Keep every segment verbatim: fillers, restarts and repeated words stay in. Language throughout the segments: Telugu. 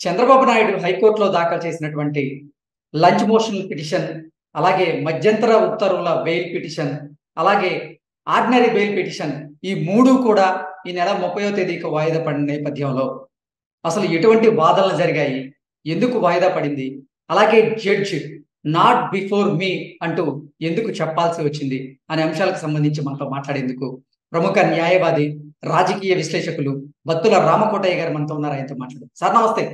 చంద్రబాబు నాయుడు హైకోర్టులో దాఖలు చేసినటువంటి లంచ్ మోషన్ పిటిషన్, అలాగే మధ్యంతర ఉత్తర్వుల బెయిల్ పిటిషన్, అలాగే ఆర్డినరీ బెయిల్ పిటిషన్ ఈ మూడు కూడా ఈ నెల ముప్పైవ తేదీకి వాయిదా పడిన నేపథ్యంలో అసలు ఎటువంటి వాదనలు జరిగాయి, ఎందుకు వాయిదా పడింది, అలాగే జడ్జ్ నాట్ బిఫోర్ మీ అంటూ ఎందుకు చెప్పాల్సి వచ్చింది అనే అంశాలకు సంబంధించి మనతో మాట్లాడేందుకు ప్రముఖ న్యాయవాది, రాజకీయ విశ్లేషకులు బత్తుల రామకోటయ్య గారు మనతో ఉన్నారు. ఆయనతో మాట్లాడు. సార్ నమస్తే.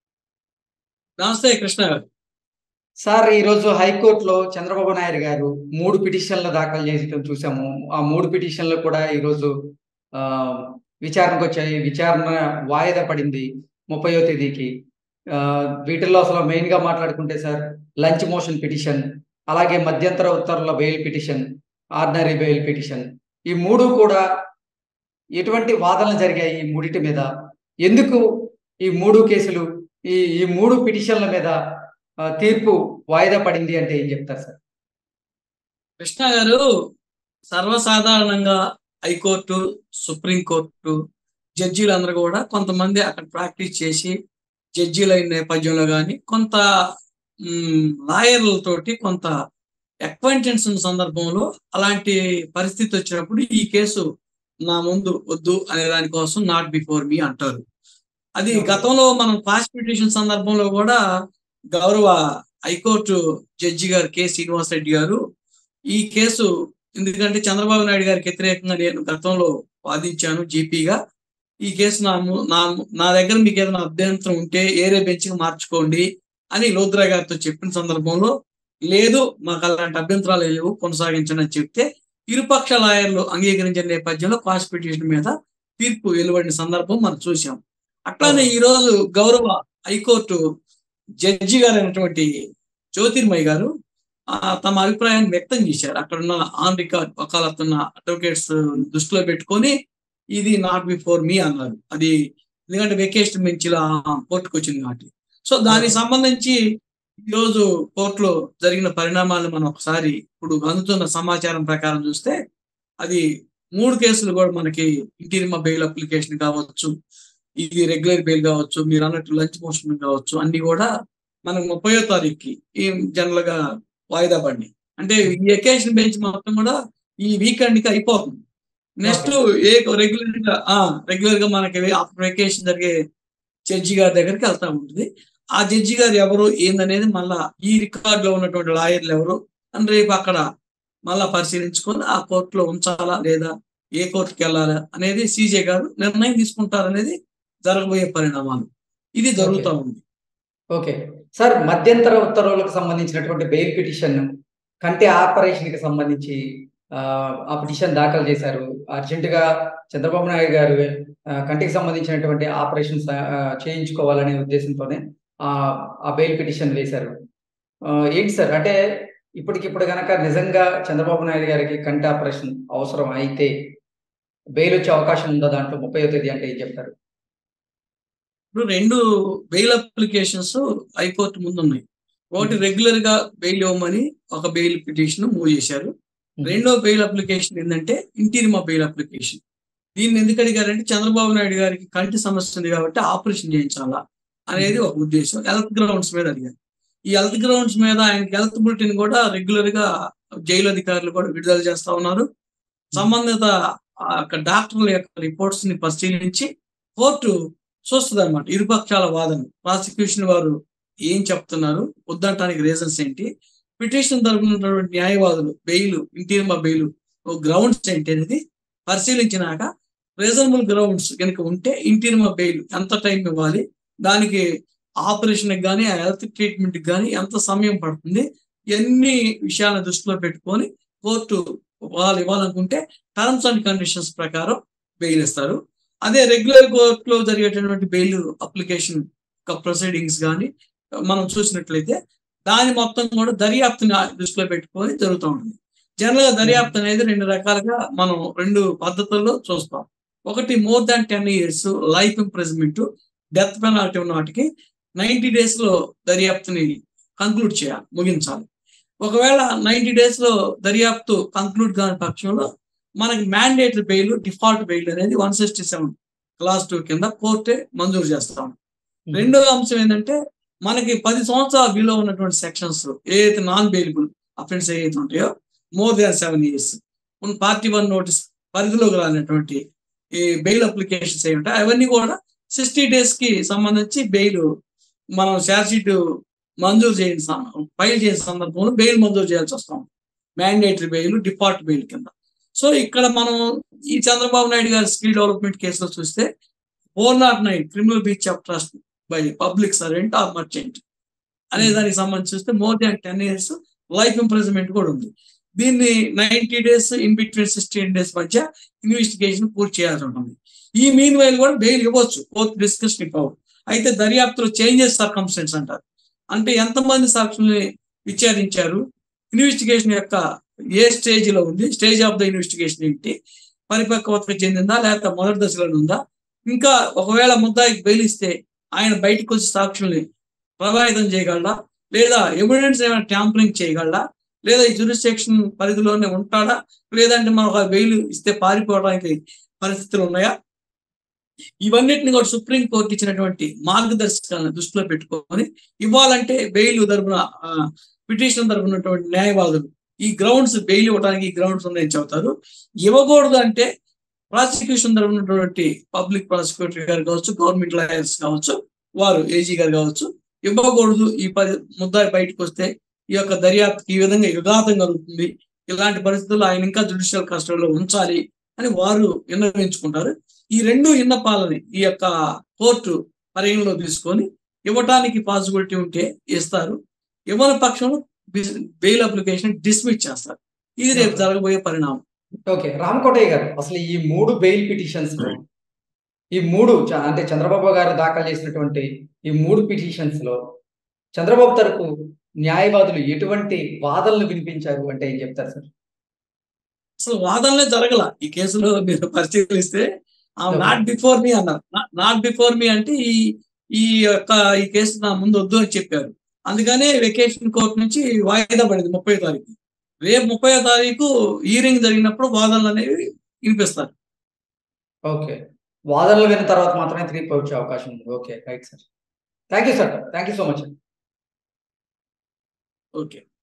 నమస్తే కృష్ణ గారు. సార్, ఈరోజు హైకోర్టులో చంద్రబాబు నాయుడు గారు మూడు పిటిషన్లు దాఖలు చేయడం చూసాము. ఆ మూడు పిటిషన్లు కూడా ఈరోజు ఆ విచారణకు వచ్చాయి. విచారణ వాయిదా పడింది ముప్పైవ తేదీకి. ఆ వీటిల్లో అసలు మెయిన్ గా మాట్లాడుకుంటే సార్, లంచ్ మోషన్ పిటిషన్, అలాగే మధ్యంతర ఉత్తర్వుల bail petition, ordinary bail petition, ఈ మూడు కూడా ఎటువంటి వాదనలు జరిగాయి ఈ మూడిటి మీద? ఎందుకు ఈ మూడు కేసులు, ఈ ఈ మూడు పిటిషన్ల మీద తీర్పు వాయిదా పడింది అంటే ఏం చెప్తారు సార్? కృష్ణ గారు, సర్వసాధారణంగా హైకోర్టు, సుప్రీంకోర్టు జడ్జీలందరూ కూడా కొంతమంది అక్కడ ప్రాక్టీస్ చేసి జడ్జీల నేపథ్యంలో కానీ కొంత లాయర్లతోటి కొంత అక్వైంటెన్స్ ఉన్న సందర్భంలో అలాంటి పరిస్థితి వచ్చినప్పుడు ఈ కేసు నా ముందు వద్దు అనే దానికోసం నాట్ బిఫోర్ మీ అంటారు. అది గతంలో మనం క్వాష్ పిటిషన్ సందర్భంలో కూడా గౌరవ హైకోర్టు జడ్జి గారు కె శ్రీనివాస్ రెడ్డి గారు ఈ కేసు, ఎందుకంటే చంద్రబాబు నాయుడు గారికి వ్యతిరేకంగా నేను గతంలో వాదించాను జీపీగా, ఈ కేసు నా నా నా దగ్గర మీకు ఏదైనా అభ్యంతరం ఉంటే ఏరే బెంచ్కి మార్చుకోండి అని లోద్రా గారితో చెప్పిన సందర్భంలో, లేదు మాకు అలాంటి అభ్యంతరాలు లేవు కొనసాగించండి అని చెప్తే ఇరుపక్ష లాయర్లు అంగీకరించిన నేపథ్యంలో క్వాష్ పిటిషన్ మీద తీర్పు వెలువడిన సందర్భం మనం చూసాం. అట్లానే ఈరోజు గౌరవ హైకోర్టు జడ్జి గారు అయినటువంటి జ్యోతిర్మయ్య గారు తమ అభిప్రాయాన్ని వ్యక్తం చేశారు. అక్కడున్న ఆన్ రికార్డ్ వకాలతున్న అడ్వకేట్స్ దృష్టిలో పెట్టుకొని ఇది నాట్ బిఫోర్ మీ అన్నారు. అది ఎందుకంటే వెకేషన్ బెంచ్లో కోర్టుకు వచ్చింది కాబట్టి. సో దానికి సంబంధించి ఈరోజు కోర్టులో జరిగిన పరిణామాలను మనం ఒకసారి ఇప్పుడు అందుతున్న సమాచారం ప్రకారం చూస్తే, అది మూడు కేసులు కూడా మనకి ఇంటీరియర్ బెయిల్ అప్లికేషన్ కావచ్చు, ఇది రెగ్యులర్ బెయిల్ కావచ్చు, మీరు అన్నట్టు లంచ్ మోషన్ కావచ్చు, అన్ని కూడా మనకు ముప్పయో తారీఖుకి ఈ జనరల్ గా వాయిదా పడినాయి. అంటే ఈ వెకేషన్ బెంచ్ మొత్తం కూడా ఈ వీకెండ్ కి అయిపోతుంది. నెక్స్ట్ ఏ రెగ్యులర్ గా రెగ్యులర్ గా మనకి ఆఫ్టర్ వెకేషన్ జరిగే జడ్జి గారి దగ్గరికి వెళ్తా ఉంటుంది. ఆ జడ్జి గారు ఎవరు ఏందనేది మళ్ళా ఈ రికార్డ్ లో ఉన్నటువంటి లాయర్లు ఎవరు అని రేపు అక్కడ మళ్ళా పరిశీలించుకొని ఆ కోర్టులో ఉంచాలా లేదా ఏ కోర్టుకి వెళ్ళాలా అనేది సీజే గారు నిర్ణయం తీసుకుంటారనేది జరగబోయే పరిణామాలు. ఇది జరుగుతూ ఉంది. ఓకే సార్, మధ్యంతర ఉత్తర్వులకు సంబంధించినటువంటి బెయిల్ పిటిషన్, కంటి ఆపరేషన్ కి సంబంధించి ఆ పిటిషన్ దాఖలు చేశారు. అర్జెంట్ గా చంద్రబాబు నాయుడు గారు కంటికి సంబంధించినటువంటి ఆపరేషన్ చేయించుకోవాలనే ఉద్దేశంతోనే ఆ బెయిల్ పిటిషన్ వేశారు. ఏంటి సార్, అంటే ఇప్పటికిప్పుడు కనుక నిజంగా చంద్రబాబు నాయుడు గారికి కంటి ఆపరేషన్ అవసరం అయితే బెయిల్ వచ్చే అవకాశం ఉందా దాంట్లో ముప్పై తేదీ అంటే ఏం చెప్తారు? ఇప్పుడు రెండు బెయిల్ అప్లికేషన్స్ హైకోర్టు ముందు ఉన్నాయి. ఒకటి రెగ్యులర్ గా బెయిల్ ఇవ్వమని ఒక బెయిల్ పిటిషన్ మూవ్ చేశారు. రెండో బెయిల్ అప్లికేషన్ ఏంటంటే ఇంటీరియర్ బెయిల్ అప్లికేషన్. దీన్ని ఎందుకు అడిగారంటే చంద్రబాబు నాయుడు గారికి కంటి సమస్య ఉంది కాబట్టి ఆపరేషన్ చేయించాలా అనేది ఒక ఉద్దేశం. హెల్త్ గ్రౌండ్స్ మీద అడిగారు. ఈ హెల్త్ గ్రౌండ్స్ మీద ఆయనకి హెల్త్ బులెటిన్ కూడా రెగ్యులర్ గా జైలు అధికారులు కూడా విడుదల చేస్తా ఉన్నారు. సంబంధిత డాక్టర్ల యొక్క రిపోర్ట్స్ ని పరిశీలించి కోర్టు చూస్తుంది అనమాట ఇరుపక్షాల వాదన, ప్రాసిక్యూషన్ వారు ఏం చెప్తున్నారు, వద్దంటానికి రీజన్స్ ఏంటి, పిటిషన్ తరపునటువంటి న్యాయవాదులు బెయిల్ ఇంటీరియర్ బెయిల్ గ్రౌండ్స్ ఏంటి అనేది పరిశీలించినాక రీజనబుల్ గ్రౌండ్స్ కనుక ఉంటే ఇంటీరియర్ బెయిల్ ఎంత టైం ఇవ్వాలి, దానికి ఆపరేషన్కి కానీ ఆ హెల్త్ ట్రీట్మెంట్కి కానీ ఎంత సమయం పడుతుంది, ఎన్ని విషయాలను దృష్టిలో పెట్టుకొని కోర్టు వాళ్ళు ఇవ్వాలనుకుంటే టర్మ్స్ అండ్ కండిషన్స్ ప్రకారం బెయిల్ ఇస్తారు. అదే రెగ్యులర్ కోర్టులో జరిగేటటువంటి బెయిల్ అప్లికేషన్ ప్రొసీడింగ్స్ కానీ మనం చూసినట్లయితే దాని మొత్తం కూడా దర్యాప్తుని దృష్టిలో పెట్టుకొని జరుగుతూ ఉంటుంది. జనరల్ గా దర్యాప్తు అనేది రెండు రకాలుగా మనం రెండు పద్ధతుల్లో చూస్తాం. ఒకటి more than ten years life imprisonment, death penalty ఉన్న వాటికి నైన్టీ డేస్ లో దర్యాప్తుని కంక్లూడ్ చేయాలి, ముగించాలి. ఒకవేళ నైన్టీ డేస్ లో దర్యాప్తు కంక్లూడ్ కాని పక్షంలో మనకి మ్యాండేటరీ బెయిల్, డిఫాల్ట్ బెయిల్ అనేది one sixty seven clause two కింద కోర్టే మంజూరు చేస్తాం. రెండో అంశం ఏంటంటే మనకి పది సంవత్సరాల బిలో ఉన్నటువంటి సెక్షన్స్ ఏదైతే నాన్ బెయిలబుల్ అఫెన్స్ ఏవైతే ఉంటాయో more than seven years party one notice పరిధిలోకి రానటువంటి ఈ బెయిల్ అప్లికేషన్స్ ఏమి ఉంటాయి అవన్నీ కూడా సిక్స్టీ డేస్ కి సంబంధించి బెయిల్ మనం ఛార్జ్ షీట్ మంజూరు చేయని ఫైల్ చేసిన సందర్భంలో బెయిల్ మంజూరు చేయాల్సి వస్తాం. మ్యాండేటరీ బెయిల్, డిఫాల్ట్ బెయిల్ కింద. సో ఇక్కడ మనం ఈ చంద్రబాబు నాయుడు గారి స్కిల్ డెవలప్మెంట్ కేసులో చూస్తే four naught nine criminal breach of trust by public servant or merchant అనే దానికి సంబంధించి చూస్తే more than ten years life imprisonment కూడా ఉంది. దీన్ని ninety days in between sixteen days మధ్య ఇన్వెస్టిగేషన్ పూర్తి చేయాల్సి ఉంటుంది. ఈ మీన్ వైల్ కూడా బెయిల్ ఇవ్వచ్చు, కోర్టు డిస్కషన్ పవర్. అయితే దర్యాప్తులో చేంజెస్ సర్కమ్స్టెన్స్ అంటారు. అంటే ఎంతమంది సాక్షుల్ని విచారించారు, ఇన్వెస్టిగేషన్ యొక్క ఏ స్టేజ్ లో ఉంది, స్టేజ్ ఆఫ్ ద ఇన్వెస్టిగేషన్ ఏంటి, పరిపక్వత చెందిందా లేకపోతే మొదటి దశలో ఉందా, ఇంకా ఒకవేళ ముద్దాయికి బెయిల్ ఇస్తే ఆయన బయటకు వచ్చి సాక్షుల్ని ప్రభావితం చేయగలడా, లేదా ఎవిడెన్స్ ఏమైనా ట్యాంపరింగ్ చేయగలడా, లేదా ఈ జ్యూరిస్డిక్షన్ పరిధిలోనే ఉంటాడా, లేదంటే మనం ఒక బెయిల్ ఇస్తే పారిపోవడానికి పరిస్థితులు ఉన్నాయా, ఇవన్నిటిని కూడా సుప్రీం కోర్టు ఇచ్చినటువంటి మార్గదర్శకాలను దృష్టిలో పెట్టుకొని ఇవ్వాలంటే బెయిల్ తరపున పిటిషన్ తరపునటువంటి న్యాయవాదులు ఈ గ్రౌండ్స్ బెయిల్ ఇవ్వడానికి ఈ గ్రౌండ్స్ ఉన్నాయని చెబుతారు. ఇవ్వకూడదు అంటే ప్రాసిక్యూషన్ తరపునటువంటి పబ్లిక్ ప్రాసిక్యూటర్ గారు కావచ్చు, గవర్నమెంట్ లాయర్స్ కావచ్చు, వారు ఏజీ గారు కావచ్చు, ఇవ్వకూడదు, ఈ పది ముద్దాయి బయటకు వస్తే ఈ యొక్క దర్యాప్తుకి ఈ విధంగా విఘాతం కలుగుతుంది, ఇలాంటి పరిస్థితుల్లో ఆయన ఇంకా జ్యుడిషియల్ కస్టడీలో ఉంచాలి అని వారు నిర్ణయించుకుంటారు. ఈ రెండు విన్నపాలని ఈ యొక్క కోర్టు పరిగణలో తీసుకొని ఇవ్వటానికి పాసిబిలిటీ ఉంటే ఇస్తారు, ఇవ్వని పక్షంలో బెయిల్ అప్లికేషన్ డిస్మిస్ చేస్తారు. ఇది రేపు జరగబోయే పరిణామం. ఓకే, రామకోటయ్య గారు, అసలు ఈ మూడు బెయిల్ పిటిషన్స్ లో ఈ మూడు అంటే చంద్రబాబు గారు దాఖలు చేసినటువంటి ఈ మూడు పిటిషన్స్ లో చంద్రబాబు తరపు న్యాయవాదులు ఎటువంటి వాదనలు వినిపించారు అంటే ఏం చెప్తారు సార్? అసలు వాదనలే జరగల ఈ కేసులో. మీరు పరిశీలిస్తే నాట్ బిఫోర్ మీ అన్నారు. నాట్ బిఫోర్ మీ అంటే ఈ ఈ యొక్క ఈ కేసు నా ముందు వద్దు అని చెప్పారు. అందుకనే వెకేషన్ కోర్టు నుంచి వాయిదా పడింది ముప్పై తారీఖు. రేపు ముప్పై తారీఖు హీరింగ్ జరిగినప్పుడు వాదనలు అనేవి వినిపిస్తారు. ఓకే, వాదనలు విన్న తర్వాత మాత్రమే తీర్పు వచ్చే అవకాశం ఉంది. Okay, right sir. Thank you sir. Thank you so much. Okay.